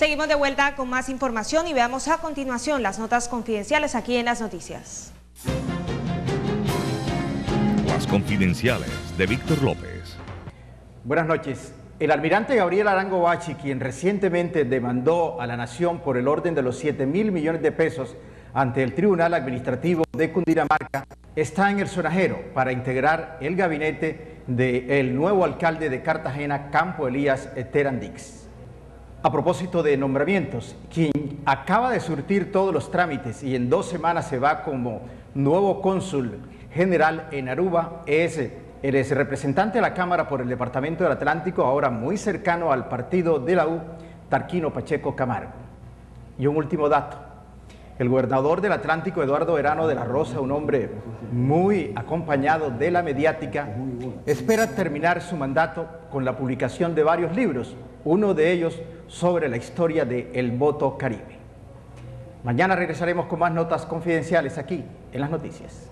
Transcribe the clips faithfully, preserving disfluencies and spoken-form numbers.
Seguimos de vuelta con más información y veamos a continuación las notas confidenciales aquí en Las Noticias. Las confidenciales de Víctor López. Buenas noches. El almirante Gabriel Arango Bachi, quien recientemente demandó a la nación por el orden de los siete mil millones de pesos ante el Tribunal Administrativo de Cundinamarca, está en el sonajero para integrar el gabinete del nuevo alcalde de Cartagena, Campo Elías Terán Dix. A propósito de nombramientos, quien acaba de surtir todos los trámites y en dos semanas se va como nuevo cónsul general en Aruba es el ex representante de la Cámara por el Departamento del Atlántico, ahora muy cercano al partido de la U, Tarquino Pacheco Camargo. Y un último dato. El gobernador del Atlántico, Eduardo Verano de la Rosa, un hombre muy acompañado de la mediática, espera terminar su mandato con la publicación de varios libros, uno de ellos sobre la historia del voto Caribe. Mañana regresaremos con más notas confidenciales aquí en Las Noticias.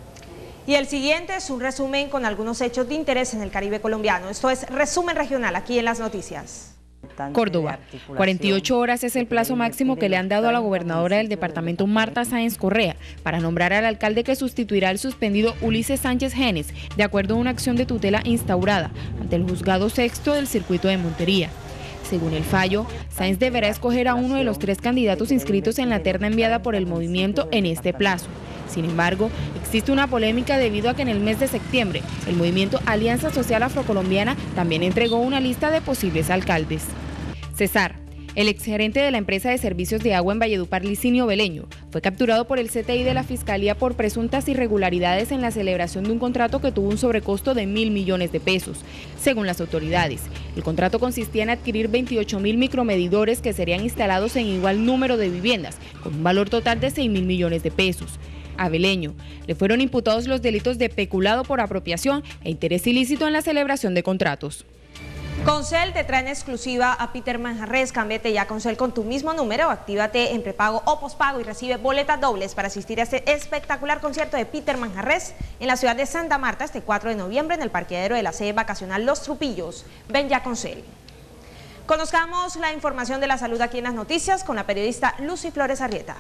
Y el siguiente es un resumen con algunos hechos de interés en el Caribe colombiano. Esto es Resumen Regional aquí en Las Noticias. Córdoba. cuarenta y ocho horas es el plazo máximo que le han dado a la gobernadora del departamento, Marta Sáenz Correa, para nombrar al alcalde que sustituirá al suspendido Ulises Sánchez Genes, de acuerdo a una acción de tutela instaurada ante el juzgado sexto del circuito de Montería. Según el fallo, Sáenz deberá escoger a uno de los tres candidatos inscritos en la terna enviada por el movimiento en este plazo. Sin embargo, existe una polémica debido a que en el mes de septiembre, el movimiento Alianza Social Afrocolombiana también entregó una lista de posibles alcaldes. Cesar, el exgerente de la empresa de servicios de agua en Valledupar, Licinio Beleño, fue capturado por el C T I de la Fiscalía por presuntas irregularidades en la celebración de un contrato que tuvo un sobrecosto de mil millones de pesos. Según las autoridades, el contrato consistía en adquirir veintiocho mil micromedidores que serían instalados en igual número de viviendas, con un valor total de seis mil millones de pesos. A Beleño le fueron imputados los delitos de peculado por apropiación e interés ilícito en la celebración de contratos. Concel te trae en exclusiva a Peter Manjarres. Cámbiate ya Concel con tu mismo número, actívate en prepago o pospago y recibe boletas dobles para asistir a este espectacular concierto de Peter Manjarres en la ciudad de Santa Marta este cuatro de noviembre en el parqueadero de la sede vacacional Los Trupillos. Ven ya Concel. Conozcamos la información de la salud aquí en Las Noticias con la periodista Lucy Flores Arrieta.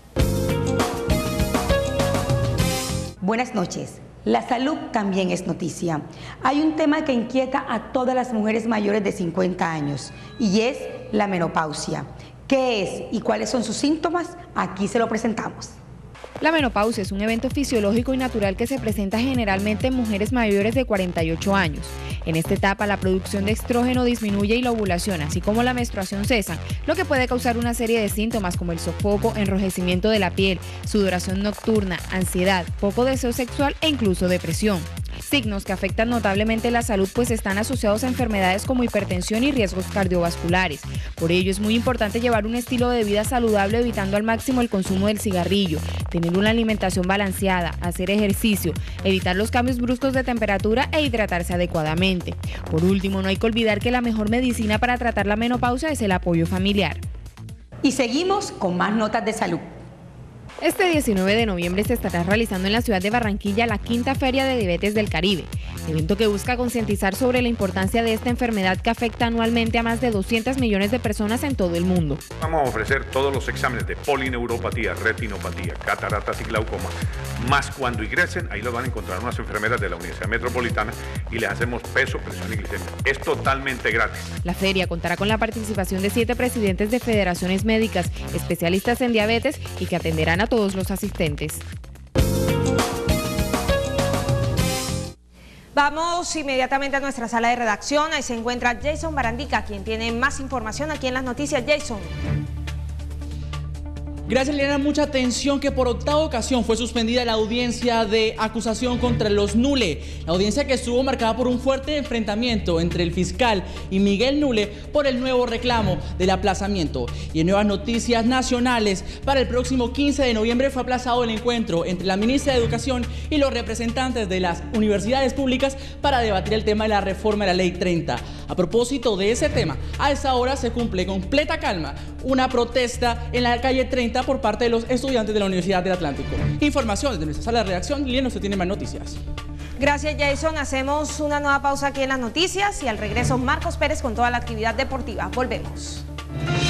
Buenas noches. La salud también es noticia. Hay un tema que inquieta a todas las mujeres mayores de cincuenta años y es la menopausia. ¿Qué es y cuáles son sus síntomas? Aquí se lo presentamos. La menopausia es un evento fisiológico y natural que se presenta generalmente en mujeres mayores de cuarenta y ocho años. En esta etapa la producción de estrógeno disminuye y la ovulación, así como la menstruación cesan, lo que puede causar una serie de síntomas como el sofoco, enrojecimiento de la piel, sudoración nocturna, ansiedad, poco deseo sexual e incluso depresión. Signos que afectan notablemente la salud pues están asociados a enfermedades como hipertensión y riesgos cardiovasculares. Por ello es muy importante llevar un estilo de vida saludable evitando al máximo el consumo del cigarrillo, tener una alimentación balanceada, hacer ejercicio, evitar los cambios bruscos de temperatura e hidratarse adecuadamente. Por último, no hay que olvidar que la mejor medicina para tratar la menopausia es el apoyo familiar. Y seguimos con más notas de salud. Este diecinueve de noviembre se estará realizando en la ciudad de Barranquilla la quinta Feria de Diabetes del Caribe, evento que busca concientizar sobre la importancia de esta enfermedad que afecta anualmente a más de doscientos millones de personas en todo el mundo. Vamos a ofrecer todos los exámenes de polineuropatía, retinopatía, cataratas y glaucoma, más cuando ingresen, ahí los van a encontrar unas enfermeras de la Universidad Metropolitana y les hacemos peso, presión y glicemia. Es totalmente gratis. La feria contará con la participación de siete presidentes de federaciones médicas, especialistas en diabetes y que atenderán a todos los asistentes. Vamos inmediatamente a nuestra sala de redacción. Ahí se encuentra Jason Barandica, quien tiene más información aquí en Las Noticias. Jason. Gracias, Liliana. Mucha atención que por octava ocasión fue suspendida la audiencia de acusación contra los Nule. La audiencia que estuvo marcada por un fuerte enfrentamiento entre el fiscal y Miguel Nule por el nuevo reclamo del aplazamiento. Y en nuevas noticias nacionales, para el próximo quince de noviembre fue aplazado el encuentro entre la ministra de Educación y los representantes de las universidades públicas para debatir el tema de la reforma de la Ley treinta. A propósito de ese tema, a esa hora se cumple con completa calma una protesta en la calle treinta por parte de los estudiantes de la Universidad del Atlántico. Información desde nuestra sala de redacción. Liliana, usted tiene más noticias. Gracias, Jason. Hacemos una nueva pausa aquí en Las Noticias y al regreso Marcos Pérez con toda la actividad deportiva. Volvemos.